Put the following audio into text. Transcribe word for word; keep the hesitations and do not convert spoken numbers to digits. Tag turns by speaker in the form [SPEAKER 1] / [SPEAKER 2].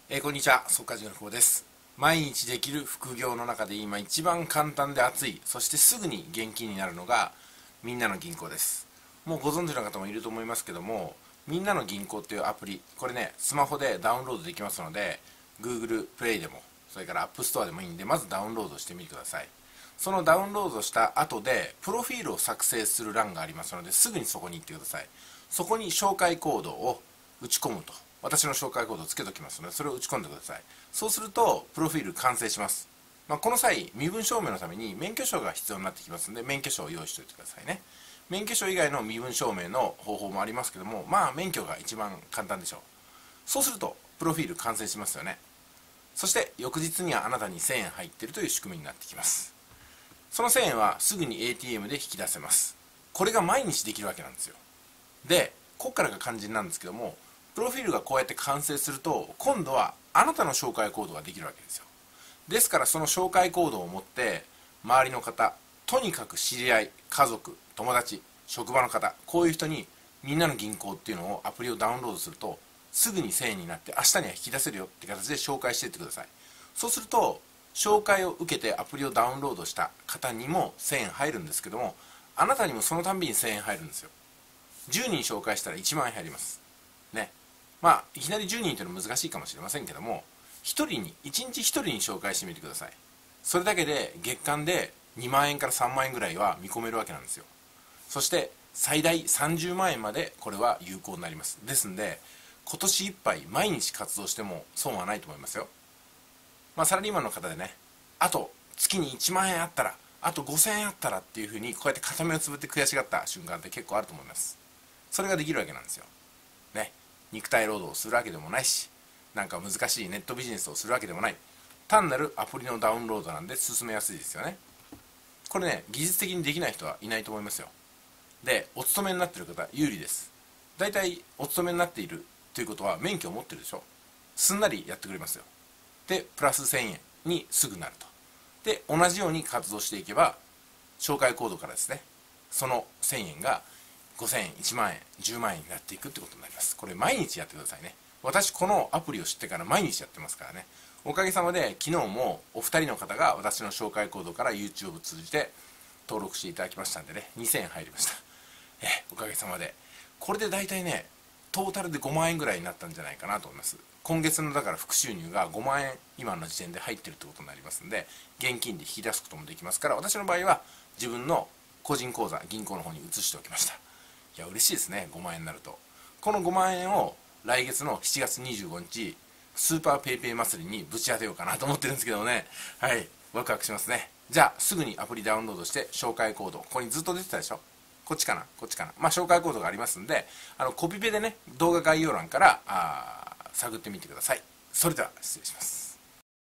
[SPEAKER 1] えー、こんにちは、速稼塾の久保です。毎日できる副業の中で今一番簡単で熱い、そしてすぐに現金になるのがみんなの銀行です。もうご存知の方もいると思いますけども、みんなの銀行っていうアプリ、これね、スマホでダウンロードできますので、Google プレイでも、それから App Store でもいいんで、まずダウンロードしてみてください。そのダウンロードした後で、プロフィールを作成する欄がありますので、すぐにそこに行ってください。そこに紹介コードを打ち込むと。私の紹介コードをつけておきますので、それを打ち込んでください。そうするとプロフィール完成します。まあ、この際身分証明のために免許証が必要になってきますので、免許証を用意しておいてくださいね。免許証以外の身分証明の方法もありますけども、まあ免許が一番簡単でしょう。そうするとプロフィール完成しますよね。そして翌日にはあなたにせんえん入っているという仕組みになってきます。そのせんえんはすぐに エーティーエム で引き出せます。これが毎日できるわけなんですよ。で、ここからが肝心なんですけども、プロフィールがこうやって完成すると、今度はあなたの紹介コードができるわけですよ。ですからその紹介コードを持って周りの方、とにかく知り合い、家族、友達、職場の方、こういう人にみんなの銀行っていうのをアプリをダウンロードすると、すぐにせんえんになって明日には引き出せるよって形で紹介していってください。そうすると紹介を受けてアプリをダウンロードした方にもせんえん入るんですけども、あなたにもそのたんびにせんえん入るんですよ。じゅうにん紹介したらいちまん円入りますね。まあいきなりじゅうにんというのは難しいかもしれませんけども、ひとりにいちにちひとりに紹介してみてください。それだけで月間でにまん円からさんまん円ぐらいは見込めるわけなんですよ。そして最大さんじゅうまん円までこれは有効になります。ですんで今年いっぱい毎日活動しても損はないと思いますよ。まあサラリーマンの方でね、あと月にいちまん円あったら、あとごせんえんあったらっていうふうにこうやって片目をつぶって悔しがった瞬間って結構あると思います。それができるわけなんですよね。肉体労働をするわけでもないし、なんか難しいネットビジネスをするわけでもない、単なるアプリのダウンロードなんで進めやすいですよね。これね、技術的にできない人はいないと思いますよ。で、お勤めになっている方有利です。大体お勤めになっているということは免許を持ってるでしょ。すんなりやってくれますよ。でプラスせんえんにすぐなると。で同じように活動していけば、紹介コードからですね、そのせんえんがごせんえん、いちまん円、じゅうまん円になっていくってことになります。これ毎日やってくださいね。私このアプリを知ってから毎日やってますからね。おかげさまで昨日もお二人の方が私の紹介コードから YouTube を通じて登録していただきましたんでね、にせんえん入りました。えおかげさまでこれで大体ね、トータルでごまん円ぐらいになったんじゃないかなと思います。今月のだから副収入がごまん円今の時点で入ってるってことになりますんで、現金で引き出すこともできますから、私の場合は自分の個人口座、銀行の方に移しておきました。いや嬉しいですね、ごまん円になると。このごまん円を来月のしちがつにじゅうごにちスーパーペイペイ祭りにぶち当てようかなと思ってるんですけどもね。はい、ワクワクしますね。じゃあすぐにアプリダウンロードして紹介コード、ここにずっと出てたでしょ。こっちかなこっちかな、まあ紹介コードがありますんで、あのコピペでね、動画概要欄からあ探ってみてください。それでは失礼します。